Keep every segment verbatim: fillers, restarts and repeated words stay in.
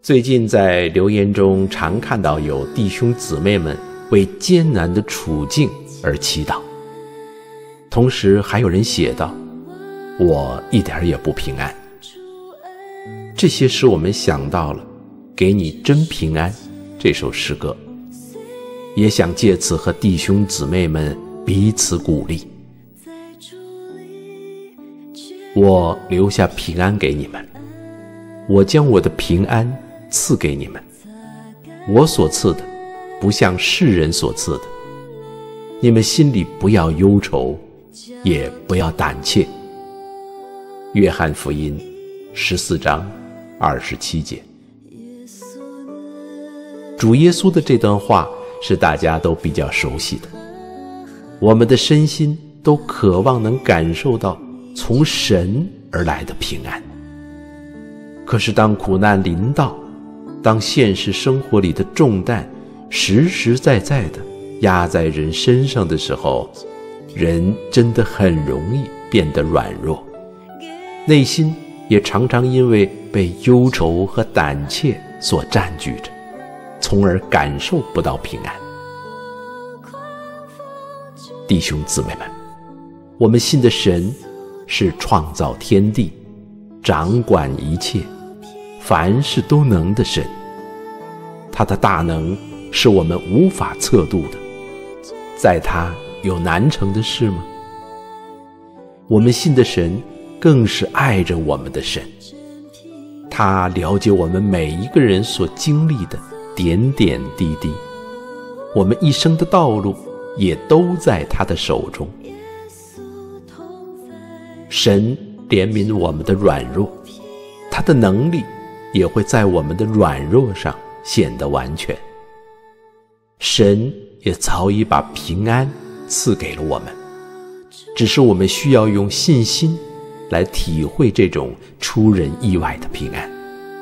最近在留言中常看到有弟兄姊妹们为艰难的处境而祈祷，同时还有人写道：我一点也不平安。这些使我们想到了给你真平安这首诗歌，也想借此和弟兄姊妹们彼此鼓励。我留下平安给你们，我将我的平安赐给你们，我所赐的不像世人所赐的，你们心里不要忧愁，也不要胆怯。约翰福音十四章二十七节。主耶稣的这段话是大家都比较熟悉的，我们的身心都渴望能感受到从神而来的平安。可是当苦难临到，当现实生活里的重担实实在在地压在人身上的时候，人真的很容易变得软弱，内心也常常因为被忧愁和胆怯所占据着，从而感受不到平安。弟兄姊妹们，我们信的神是创造天地、掌管一切、凡事都能的神，他的大能是我们无法测度的，在他有难成的事吗？我们信的神更是爱着我们的神，他了解我们每一个人所经历的点点滴滴，我们一生的道路也都在他的手中。神怜悯我们的软弱，他的能力也会在我们的软弱上显得完全。神也早已把平安赐给了我们，只是我们需要用信心来体会这种出人意外的平安。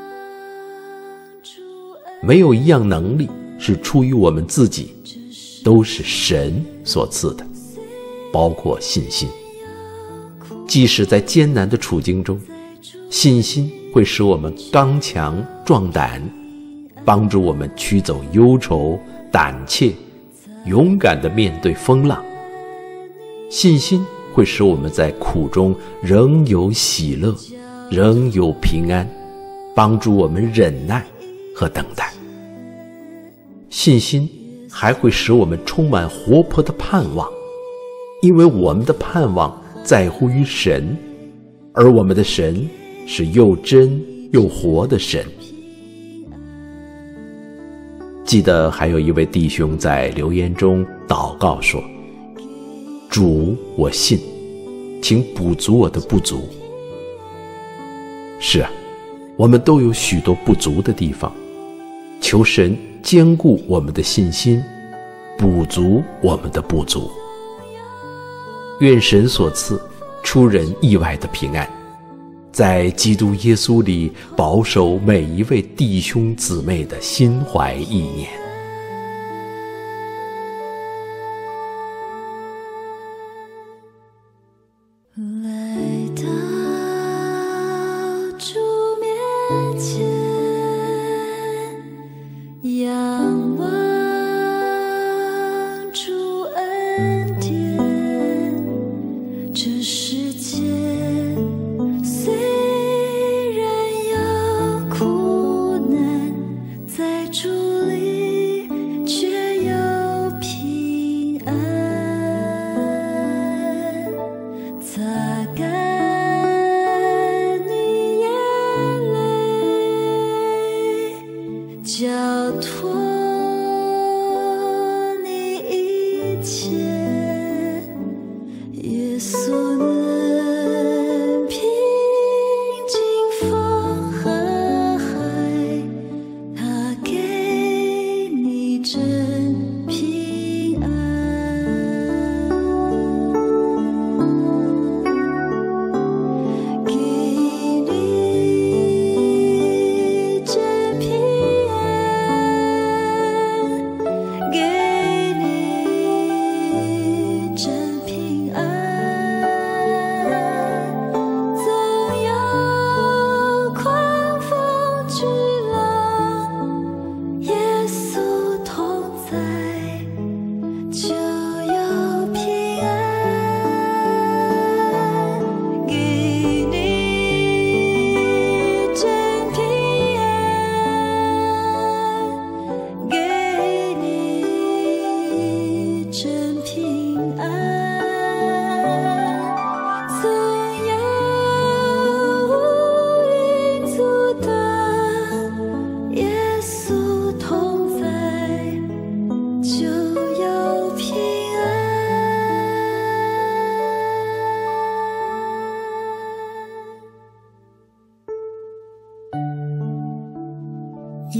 没有一样能力是出于我们自己，都是神所赐的，包括信心。即使在艰难的处境中，信心会使我们刚强壮胆，帮助我们驱走忧愁、胆怯，勇敢地面对风浪。信心会使我们在苦中仍有喜乐，仍有平安，帮助我们忍耐和等待。信心还会使我们充满活泼的盼望，因为我们的盼望在乎于神，而我们的神是又真又活的神。记得还有一位弟兄在留言中祷告说：主，我信，请补足我的不足。是啊，我们都有许多不足的地方，求神坚固我们的信心，补足我们的不足。愿神所赐出人意外的平安，在基督耶稣里保守每一位弟兄姊妹的心怀意念。 来到主面前，仰望主恩典，这世界虽然有苦难，在主里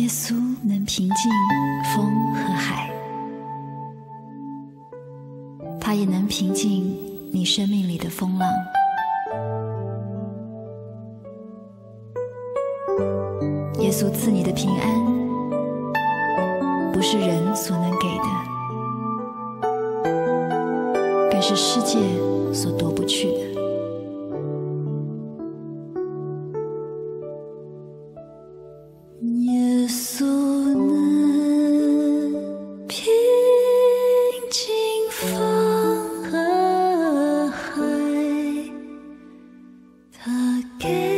耶稣能平静风和海，他也能平静你生命里的风浪。耶稣赐你的平安，不是人所能给的，更是世界所夺不去的。耶稣能平静风和海，他给